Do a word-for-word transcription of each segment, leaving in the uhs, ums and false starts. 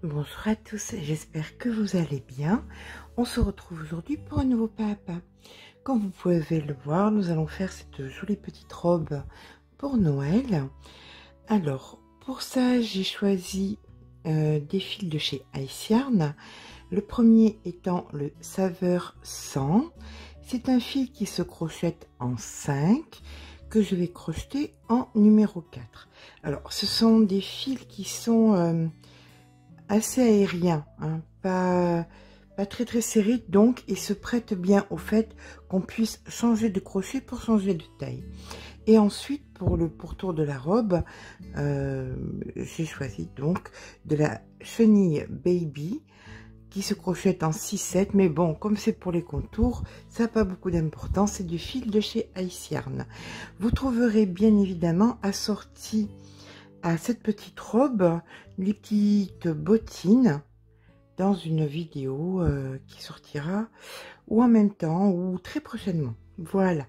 Bonjour à tous, j'espère que vous allez bien. On se retrouve aujourd'hui pour un nouveau pas à pas. Comme vous pouvez le voir, nous allons faire cette jolie petite robe pour Noël. Alors, pour ça, j'ai choisi euh, des fils de chez Ice Yarn. Le premier étant le Saveur cent. C'est un fil qui se crochette en cinq, que je vais crocheter en numéro quatre. Alors, ce sont des fils qui sont euh, assez aériens, hein, pas, pas très très serrés, donc ils se prêtent bien au fait qu'on puisse changer de crochet pour changer de taille. Et ensuite, pour le pourtour de la robe, euh, j'ai choisi donc de la chenille baby qui se crochette en six sept, mais bon, comme c'est pour les contours, ça n'a pas beaucoup d'importance. C'est du fil de chez Ice Yarn. Vous trouverez bien évidemment assorti à cette petite robe les petites bottines dans une vidéo euh, qui sortira ou en même temps ou très prochainement. Voilà.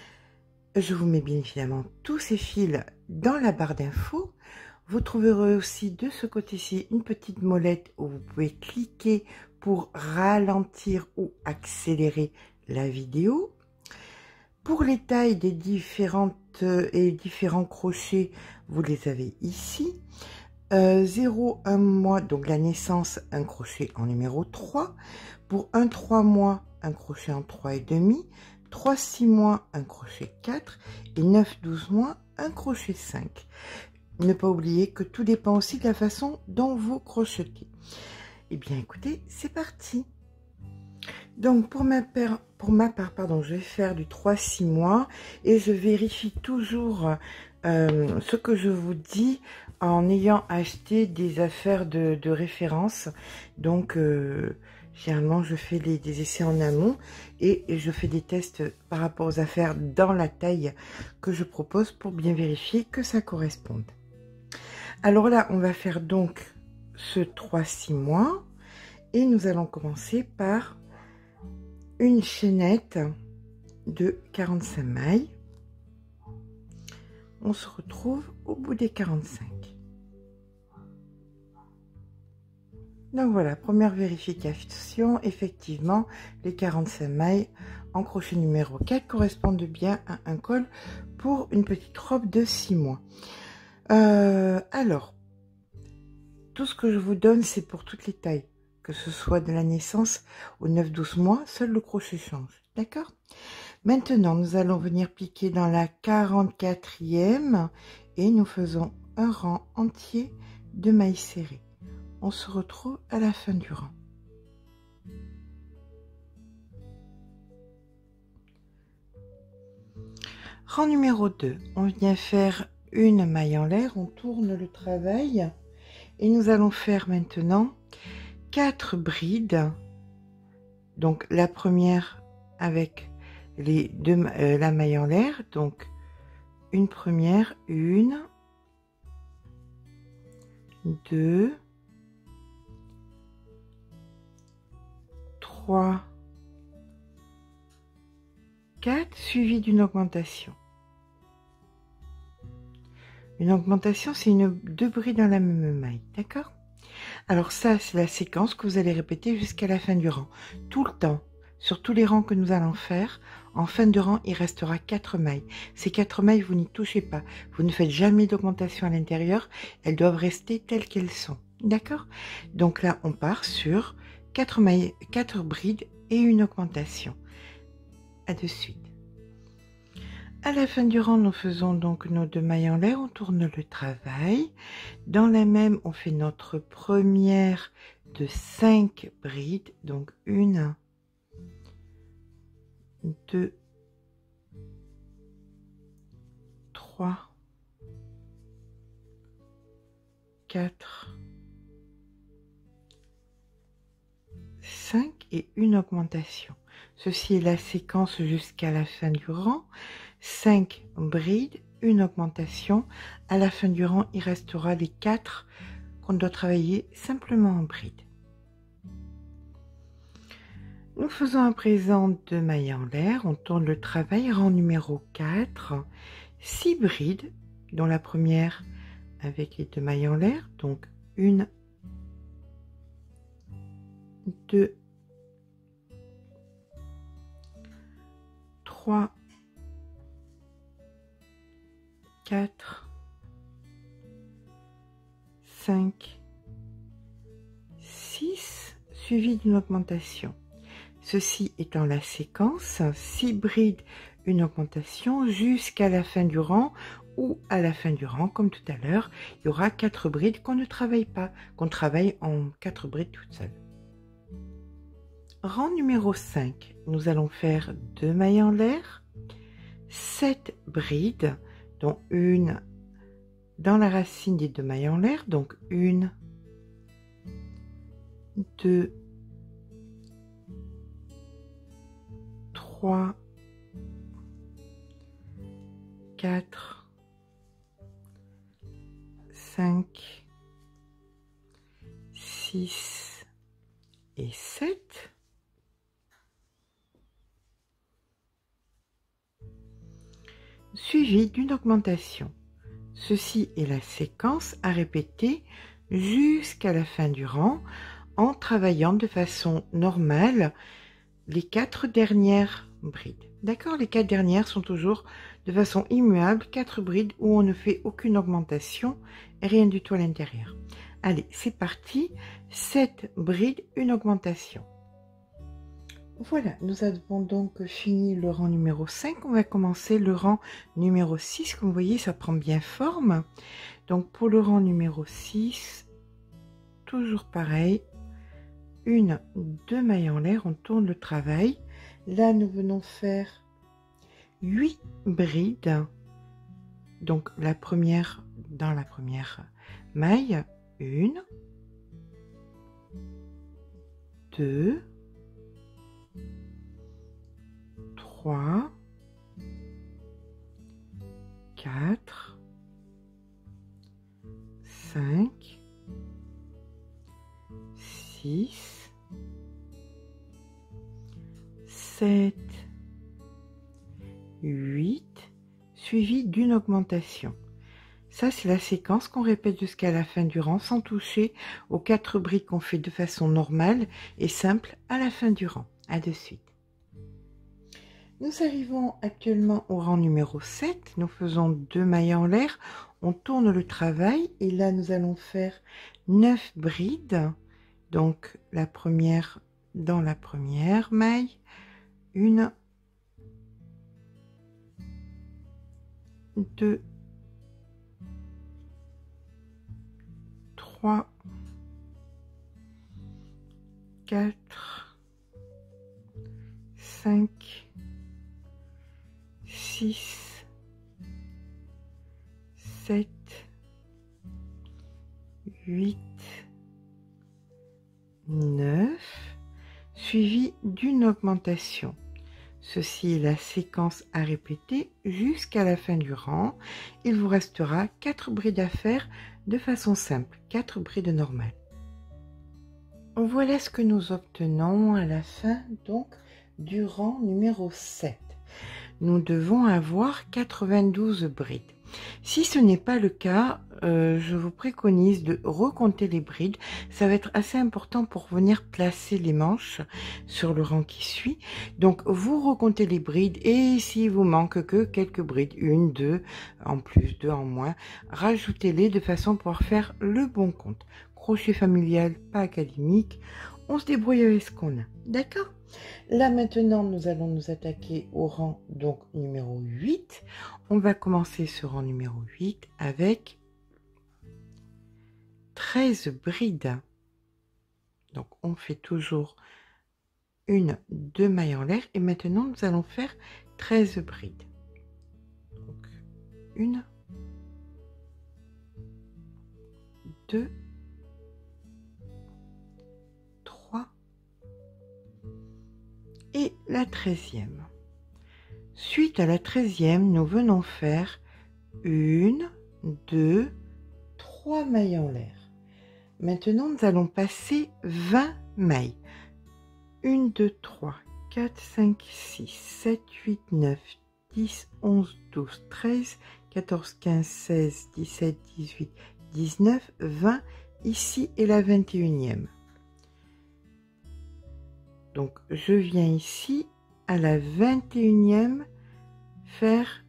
Je vous mets bien évidemment tous ces fils dans la barre d'infos. Vous trouverez aussi de ce côté-ci une petite molette où vous pouvez cliquer pour ralentir ou accélérer la vidéo. Pour les tailles des différentes et différents crochets, vous les avez ici. Euh, zéro un mois, donc la naissance, un crochet en numéro trois. Pour un trois mois, un crochet en trois et demi. trois six mois, un crochet quatre. Et neuf douze mois, un crochet cinq. Ne pas oublier que tout dépend aussi de la façon dont vous crochetez. Eh bien, écoutez, c'est parti. Donc, pour ma, paire, pour ma part, pardon, je vais faire du trois six mois et je vérifie toujours euh, ce que je vous dis en ayant acheté des affaires de, de référence. Donc, euh, généralement, je fais les, des essais en amont et, et je fais des tests par rapport aux affaires dans la taille que je propose pour bien vérifier que ça corresponde. Alors là, on va faire donc ce trois six mois et nous allons commencer par une chaînette de quarante-cinq mailles. On se retrouve au bout des quarante-cinq. Donc voilà, première vérification, effectivement, les quarante-cinq mailles en crochet numéro quatre correspondent bien à un col pour une petite robe de six mois. Euh, alors, tout ce que je vous donne, c'est pour toutes les tailles, que ce soit de la naissance au neuf douze mois, seul le crochet change, d'accord? Maintenant, nous allons venir piquer dans la quarante-quatrième et nous faisons un rang entier de mailles serrées. On se retrouve à la fin du rang. Rang numéro deux, on vient faire une maille en l'air, on tourne le travail et nous allons faire maintenant quatre brides. Donc la première avec les deux, euh, la maille en l'air, donc une première, une, deux, trois, quatre, suivi d'une augmentation. Une augmentation, c'est une deux brides dans la même maille, d'accord? Alors ça, c'est la séquence que vous allez répéter jusqu'à la fin du rang. Tout le temps, sur tous les rangs que nous allons faire, en fin de rang, il restera quatre mailles. Ces quatre mailles, vous n'y touchez pas. Vous ne faites jamais d'augmentation à l'intérieur. Elles doivent rester telles qu'elles sont, d'accord? Donc là, on part sur quatre mailles, quatre brides et une augmentation. À de suite. À la fin du rang, nous faisons donc nos deux mailles en l'air, on tourne le travail. Dans la même, on fait notre première de cinq brides, donc une, deux, trois, quatre, cinq et une augmentation. Ceci est la séquence jusqu'à la fin du rang. cinq brides, une augmentation. À la fin du rang, il restera les quatre qu'on doit travailler simplement en brides. Nous faisons à présent deux mailles en l'air. On tourne le travail, rang numéro quatre. six brides, dont la première avec les deux mailles en l'air, donc une, deux, trois, quatre, cinq et une augmentation. deux, trois, quatre, cinq, six, suivi d'une augmentation. Ceci étant la séquence, six brides, une augmentation jusqu'à la fin du rang, ou à la fin du rang, comme tout à l'heure, il y aura quatre brides qu'on ne travaille pas, qu'on travaille en quatre brides toutes seules. Rang numéro cinq, nous allons faire deux mailles en l'air, sept brides, dont une dans la racine des deux mailles en l'air, donc une, deux, trois, quatre, cinq, six et sept. Suivi d'une augmentation. Ceci est la séquence à répéter jusqu'à la fin du rang en travaillant de façon normale les quatre dernières brides. D'accord? Les quatre dernières sont toujours de façon immuable, quatre brides où on ne fait aucune augmentation et rien du tout à l'intérieur. Allez, c'est parti. sept brides, une augmentation. Voilà, nous avons donc fini le rang numéro cinq. On va commencer le rang numéro six. Comme vous voyez, ça prend bien forme. Donc pour le rang numéro six, toujours pareil. Une, deux mailles en l'air, on tourne le travail. Là, nous venons faire huit brides. Donc la première, dans la première maille, une, deux, trois, quatre, cinq, six, sept, huit, suivi d'une augmentation. Ça, c'est la séquence qu'on répète jusqu'à la fin du rang sans toucher aux quatre brides qu'on fait de façon normale et simple à la fin du rang. À de suite. Nous arrivons actuellement au rang numéro sept. Nous faisons deux mailles en l'air. On tourne le travail et là, nous allons faire neuf brides. Donc, la première dans la première maille. Une, deux, trois, quatre, cinq, six, sept, huit, neuf, suivi d'une augmentation. Ceci est la séquence à répéter jusqu'à la fin du rang. Il vous restera quatre brides à faire de façon simple, quatre brides normales. Voilà ce que nous obtenons à la fin donc du rang numéro sept. Nous devons avoir quatre-vingt-douze brides. Si ce n'est pas le cas, euh, je vous préconise de recompter les brides. Ça va être assez important pour venir placer les manches sur le rang qui suit. Donc, vous recomptez les brides et s'il vous manque que quelques brides, une, deux, en plus, deux en moins, rajoutez-les de façon à pouvoir faire le bon compte. Crochet familial, pas académique. On se débrouille avec ce qu'on a. D'accord ? Là maintenant, nous allons nous attaquer au rang donc numéro huit. On va commencer ce rang numéro huit avec treize brides. Donc on fait toujours une, deux mailles en l'air et maintenant nous allons faire treize brides. Donc une, deux, et la treizième. Suite à la treizième, nous venons faire une, deux, trois mailles en l'air. Maintenant, nous allons passer vingt mailles. un, deux, trois, quatre, cinq, six, sept, huit, neuf, dix, onze, douze, treize, quatorze, quinze, seize, dix-sept, dix-huit, dix-neuf, vingt. Ici est la vingt et unième. Donc je viens ici à la vingt et unième faire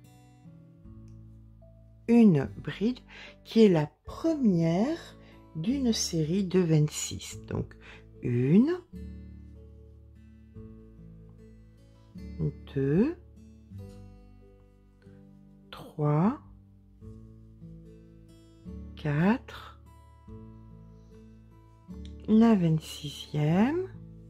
une bride qui est la première d'une série de vingt-six. Donc une, deux, trois, quatre, la vingt-sixième,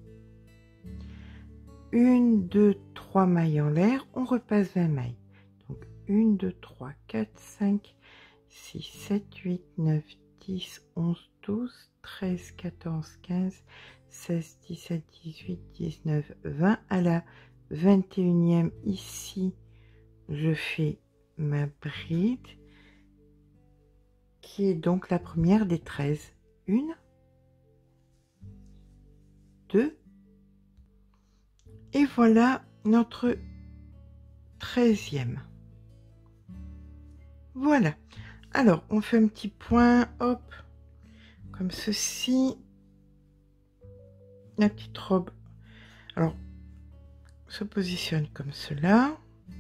une, deux, trois mailles en l'air, on repasse vingt mailles. Donc un, deux, trois, quatre, cinq, six, sept, huit, neuf, dix, onze, douze, treize, quatorze, quinze, seize, dix-sept, dix-huit, dix-neuf, vingt. À la vingt et unième ici, je fais ma bride qui est donc la première des treize. Une, deux, et voilà notre treizième. Voilà. Alors, on fait un petit point, hop, comme ceci. La petite robe, alors, se positionne comme cela.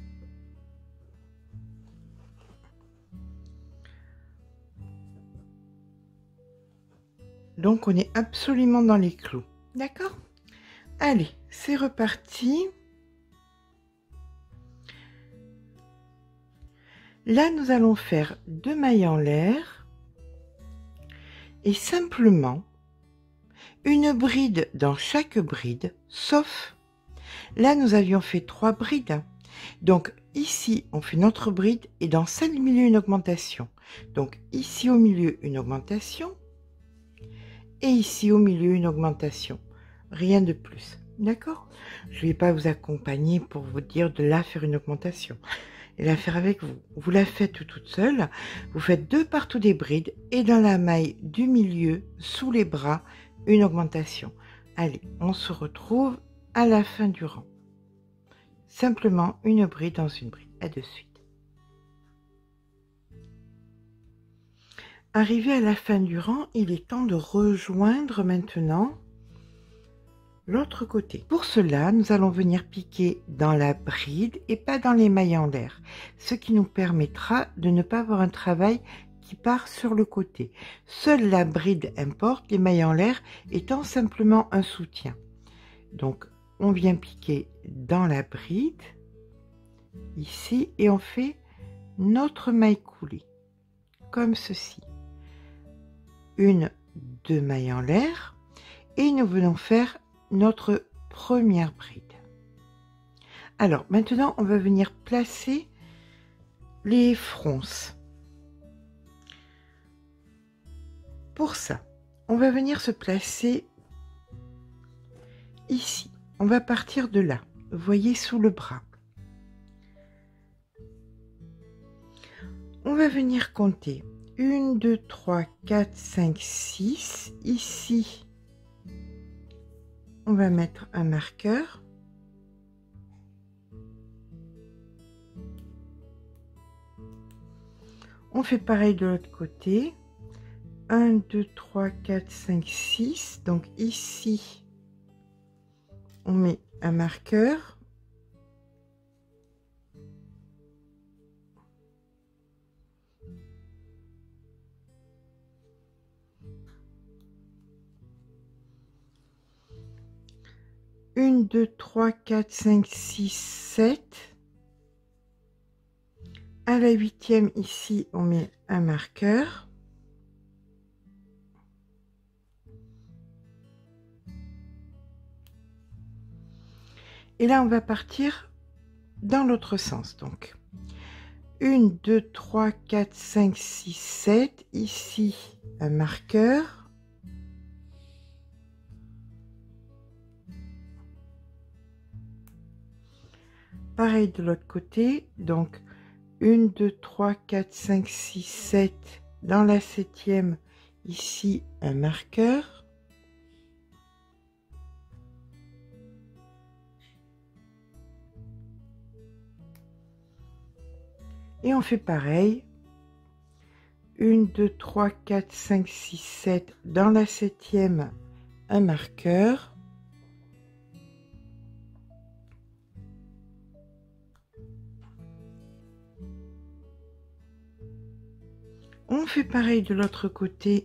Donc, on est absolument dans les clous. D'accord? Allez, c'est reparti. Là, nous allons faire deux mailles en l'air et simplement une bride dans chaque bride, sauf là, nous avions fait trois brides. Donc ici, on fait notre bride et dans celle du milieu, une augmentation. Donc ici au milieu, une augmentation et ici au milieu, une augmentation. Rien de plus. D'accord? Je ne vais pas vous accompagner pour vous dire de là faire une augmentation et la faire avec vous. Vous la faites toute seule. Vous faites deux partout des brides et dans la maille du milieu, sous les bras, une augmentation. Allez, on se retrouve à la fin du rang. Simplement une bride dans une bride. À de suite. Arrivé à la fin du rang, il est temps de rejoindre maintenant l'autre côté. Pour cela, nous allons venir piquer dans la bride et pas dans les mailles en l'air, ce qui nous permettra de ne pas avoir un travail qui part sur le côté. Seule la bride importe, les mailles en l'air étant simplement un soutien. Donc, on vient piquer dans la bride, ici, et on fait notre maille coulée, comme ceci. Une, deux mailles en l'air, et nous venons faire notre première bride. Alors maintenant on va venir placer les fronces. Pour ça, on va venir se placer ici. On va partir de là, vous voyez, sous le bras. On va venir compter un, deux, trois, quatre, cinq, six. Ici, on va mettre un marqueur. On fait pareil de l'autre côté. un, deux, trois, quatre, cinq, six. Donc ici, on met un marqueur. un, deux, trois, quatre, cinq, six, sept. À la huitième, ici, on met un marqueur. Et là, on va partir dans l'autre sens. Donc, un, deux, trois, quatre, cinq, six, sept. Ici, un marqueur. Pareil de l'autre côté. Donc, un, deux, trois, quatre, cinq, six, sept. Dans la septième, ici, un marqueur. Et on fait pareil. un, deux, trois, quatre, cinq, six, sept. Dans la septième, un marqueur. On fait pareil de l'autre côté.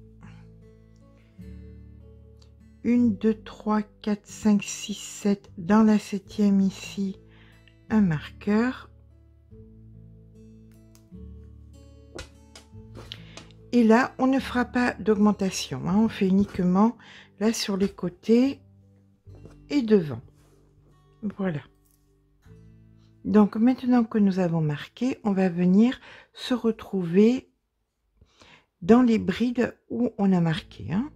un, deux, trois, quatre, cinq, six, sept. Dans la septième ici, un marqueur. Et là, on ne fera pas d'augmentation. Hein, on fait uniquement là sur les côtés et devant. Voilà. Donc maintenant que nous avons marqué, on va venir se retrouver dans les brides où on a marqué. Hein.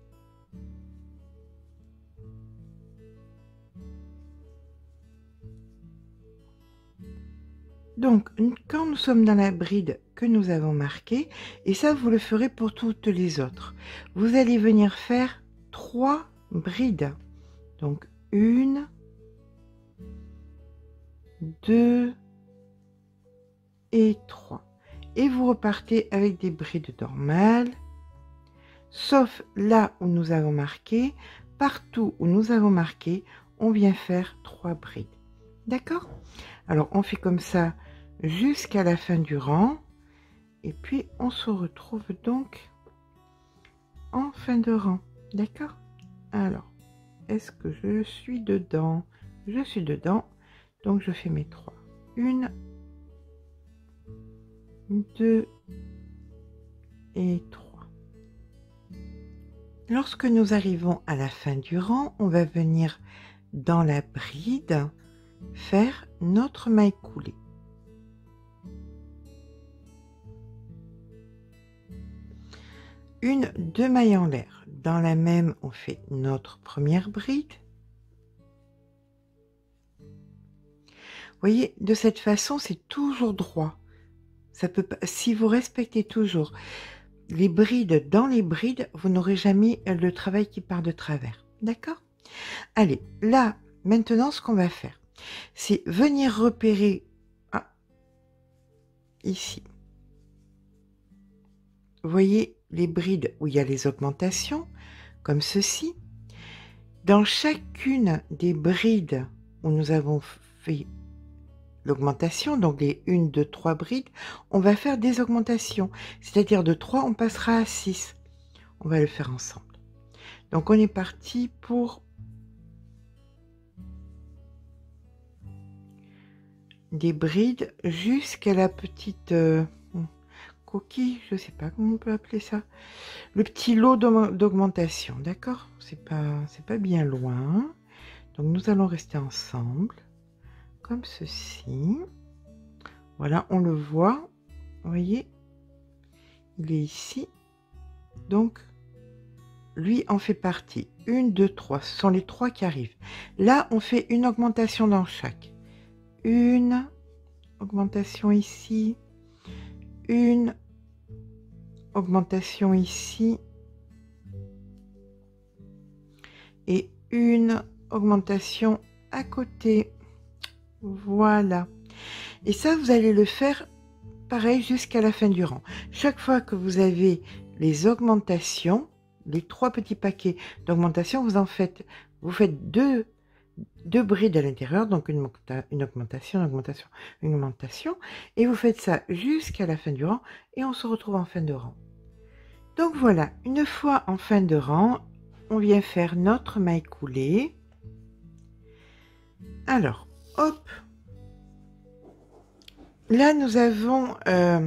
Donc, quand nous sommes dans la bride que nous avons marquée, et ça, vous le ferez pour toutes les autres, vous allez venir faire trois brides. Donc, une, deux et trois. Et vous repartez avec des brides normales, sauf là où nous avons marqué. Partout où nous avons marqué, on vient faire trois brides. D'accord? Alors, on fait comme ça jusqu'à la fin du rang. Et puis, on se retrouve donc en fin de rang. D'accord? Alors, est-ce que je suis dedans? Je suis dedans. Donc, je fais mes trois. Une, deux et trois. Lorsque nous arrivons à la fin du rang, on va venir dans la bride faire notre maille coulée. Une, deux mailles en l'air. Dans la même, on fait notre première bride. Vous voyez, de cette façon, c'est toujours droit. Ça peut pas, si vous respectez toujours les brides dans les brides, vous n'aurez jamais le travail qui part de travers. D'accord? Allez, là, maintenant, ce qu'on va faire, c'est venir repérer ah, ici. Vous voyez les brides où il y a les augmentations, comme ceci. Dans chacune des brides où nous avons fait l'augmentation, donc les une, deux, trois brides, on va faire des augmentations. C'est-à-dire de trois, on passera à six. On va le faire ensemble. Donc on est parti pour des brides jusqu'à la petite euh, coquille, je sais pas comment on peut appeler ça, le petit lot d'augmentation, d'accord? C'est pas, c'est pas bien loin. Donc nous allons rester ensemble, comme ceci. Voilà, on le voit, vous voyez, il est ici. Donc, lui en fait partie. Une, deux, trois, ce sont les trois qui arrivent. Là, on fait une augmentation dans chaque. Une augmentation ici, une augmentation ici et une augmentation à côté. Voilà. Et ça, vous allez le faire pareil jusqu'à la fin du rang. Chaque fois que vous avez les augmentations, les trois petits paquets d'augmentation, vous en faites, vous faites deux deux brides à l'intérieur, donc une, une augmentation, une augmentation, une augmentation, et vous faites ça jusqu'à la fin du rang, et on se retrouve en fin de rang. Donc voilà, une fois en fin de rang, on vient faire notre maille coulée. Alors, hop, là nous avons euh,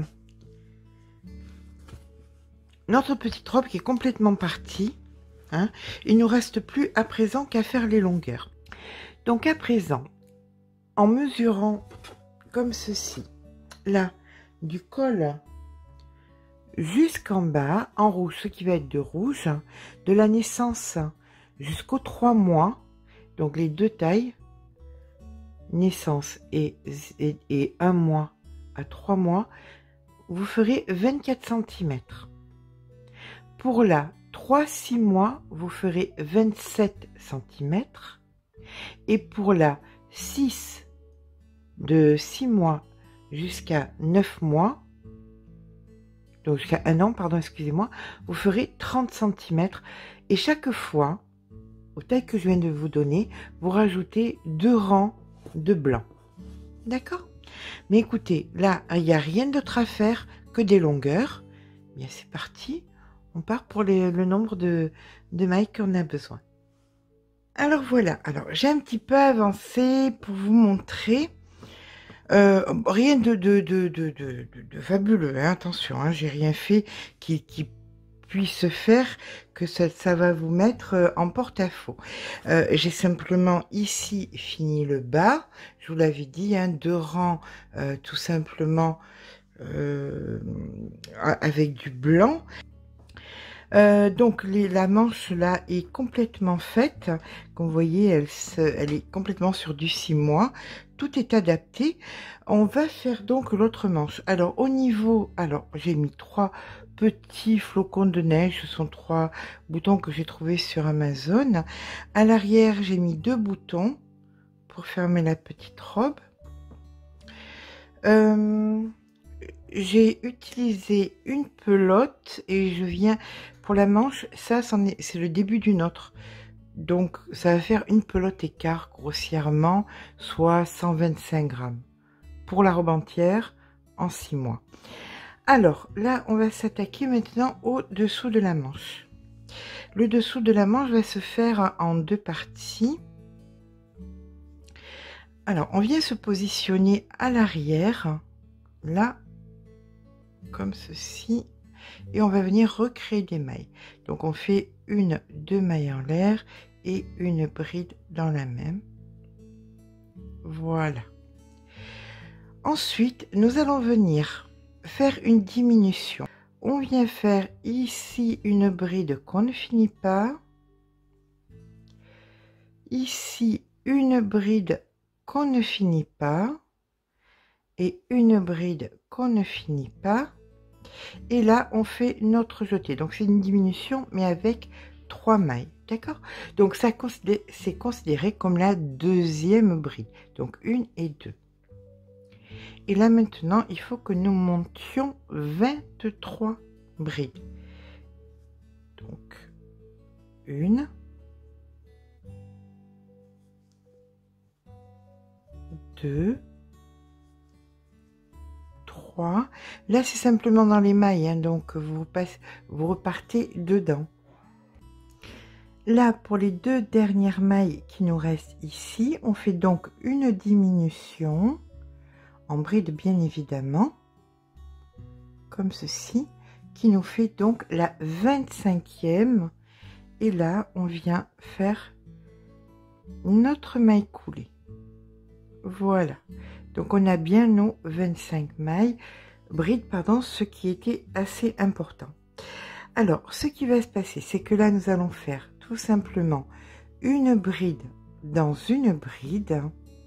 notre petite robe qui est complètement partie. Hein. Il ne nous reste plus à présent qu'à faire les longueurs. Donc à présent, en mesurant comme ceci, là, du col jusqu'en bas, en rouge, ce qui va être de rouge, de la naissance jusqu'aux trois mois, donc les deux tailles, naissance et, et, et un mois à trois mois, vous ferez vingt-quatre centimètres. Pour la trois six mois, vous ferez vingt-sept centimètres. Et pour la six, de six mois jusqu'à neuf mois, donc jusqu'à un an, pardon, excusez-moi, vous ferez trente centimètres. Et chaque fois, aux tailles que je viens de vous donner, vous rajoutez deux rangs de blanc. D'accord? Mais écoutez, là, il n'y a rien d'autre à faire que des longueurs. bien c'est parti. On part pour les, le nombre de, de mailles qu'on a besoin. Alors voilà, alors j'ai un petit peu avancé pour vous montrer. Euh, rien de, de, de, de, de, de fabuleux, hein, attention, hein, j'ai rien fait qui, qui puisse faire que ça, ça va vous mettre en porte-à-faux. Euh, j'ai simplement ici fini le bas, je vous l'avais dit, hein, deux rangs euh, tout simplement euh, avec du blanc. Euh, donc les, la manche là est complètement faite, comme vous voyez elle, se, elle est complètement sur du six mois, tout est adapté. On va faire donc l'autre manche. Alors au niveau, alors j'ai mis trois petits flocons de neige, ce sont trois boutons que j'ai trouvé sur Amazon. À l'arrière j'ai mis deux boutons pour fermer la petite robe. euh, J'ai utilisé une pelote et je viens pour la manche, ça c'est le début d'une autre, donc ça va faire une pelote écart grossièrement, soit cent vingt-cinq grammes pour la robe entière en six mois. Alors là on va s'attaquer maintenant au dessous de la manche. Le dessous de la manche va se faire en deux parties. Alors on vient se positionner à l'arrière là comme ceci, et on va venir recréer des mailles. Donc on fait une, deux mailles en l'air et une bride dans la même. Voilà. Ensuite nous allons venir faire une diminution. On vient faire ici une bride qu'on ne finit pas, ici une bride qu'on ne finit pas et une bride qu'on ne finit pas. Et là on fait notre jeté, donc c'est une diminution mais avec trois mailles, d'accord? Donc ça c'est considéré comme la deuxième bride, donc une et deux. Et là maintenant il faut que nous montions vingt-trois brides, donc une, deux, trois. Là c'est simplement dans les mailles, hein, donc vous, passez, vous repartez dedans. Là pour les deux dernières mailles qui nous restent ici, on fait donc une diminution en bride bien évidemment, comme ceci, qui nous fait donc la vingt-cinquième. Et là on vient faire notre maille coulée. Voilà, donc on a bien nos vingt-cinq mailles brides, pardon, ce qui était assez important. Alors ce qui va se passer, c'est que là nous allons faire tout simplement une bride dans une bride.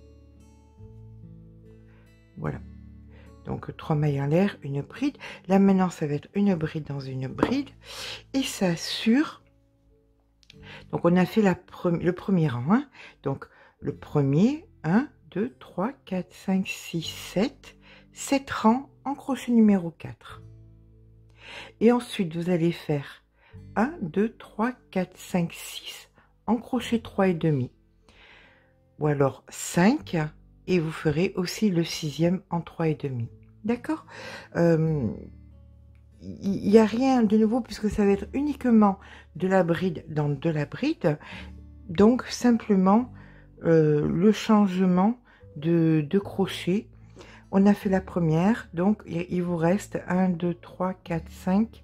Voilà, donc trois mailles en l'air, une bride. Là maintenant ça va être une bride dans une bride, et ça assure. Donc on a fait la pre le premier rang, hein. Donc le premier, un, deux, trois, quatre, cinq, six, sept, sept rangs en crochet numéro quatre. Et ensuite vous allez faire un, deux, trois, quatre, cinq, six en crochet trois et demi, ou alors cinq, et vous ferez aussi le sixième en trois et demi, d'accord? euh, il n'y a rien de nouveau puisque ça va être uniquement de la bride dans de la bride, donc simplement euh, le changement de, de crochet. On a fait la première, donc il, il vous reste un, deux, trois, quatre, cinq,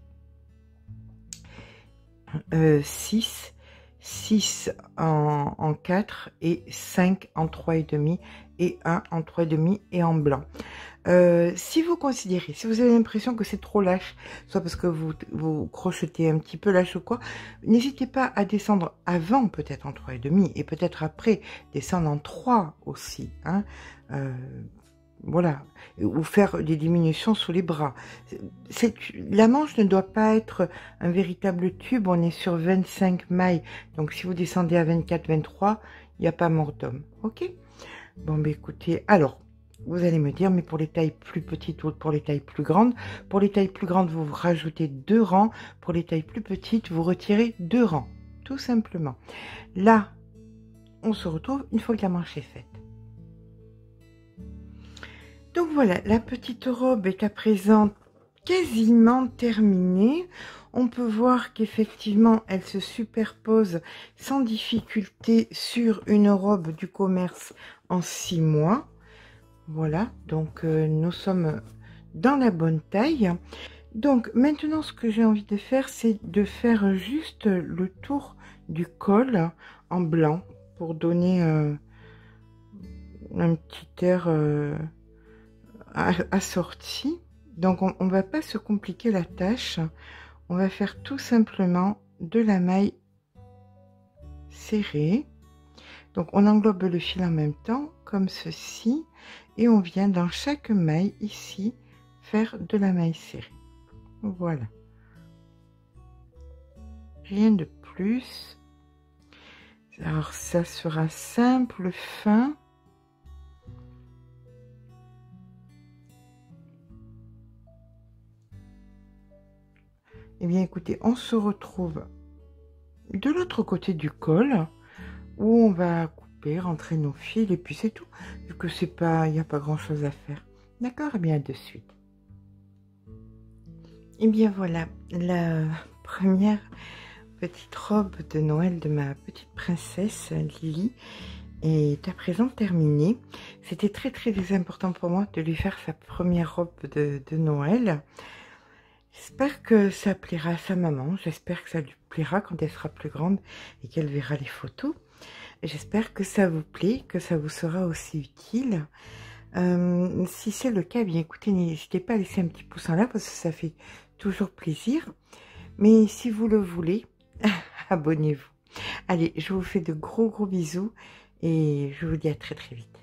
six, six en, en quatre et cinq en trois et demi et un en trois et demi et en blanc. Euh, si vous considérez, si vous avez l'impression que c'est trop lâche, soit parce que vous, vous crochetez un petit peu lâche ou quoi, n'hésitez pas à descendre avant, peut-être en trois et demi, et peut-être après descendre en trois aussi, hein, euh, voilà, ou faire des diminutions sous les bras. C'est, la manche ne doit pas être un véritable tube, on est sur vingt-cinq mailles, donc si vous descendez à vingt-quatre, vingt-trois, il n'y a pas mort d'homme, ok? Bon, bah écoutez, alors, vous allez me dire, mais pour les tailles plus petites ou pour les tailles plus grandes, pour les tailles plus grandes, vous rajoutez deux rangs, pour les tailles plus petites, vous retirez deux rangs, tout simplement. Là, on se retrouve une fois que la manche est faite. Donc voilà, la petite robe est à présent quasiment terminée. On peut voir qu'effectivement, elle se superpose sans difficulté sur une robe du commerce en six mois. Voilà, donc euh, nous sommes dans la bonne taille. Donc maintenant, ce que j'ai envie de faire, c'est de faire juste le tour du col en blanc pour donner euh, un petit air euh, assorti. Donc on ne va pas se compliquer la tâche. On va faire tout simplement de la maille serrée. Donc on englobe le fil en même temps comme ceci et on vient dans chaque maille ici faire de la maille serrée. Voilà, rien de plus. Alors ça sera simple, fin. Eh bien écoutez, on se retrouve de l'autre côté du col où on va couper, rentrer nos fils et puis c'est tout. Vu que c'est pas, il n'y a pas grand chose à faire. D'accord? Eh bien de suite. Et bien voilà, la première petite robe de Noël de ma petite princesse Lily est à présent terminée. C'était très très important pour moi de lui faire sa première robe de, de Noël. J'espère que ça plaira à sa maman, j'espère que ça lui plaira quand elle sera plus grande et qu'elle verra les photos. J'espère que ça vous plaît, que ça vous sera aussi utile. Euh, si c'est le cas, bien écoutez, n'hésitez pas à laisser un petit pouce en l'air parce que ça fait toujours plaisir. Mais si vous le voulez, abonnez-vous. Allez, je vous fais de gros gros bisous et je vous dis à très très vite.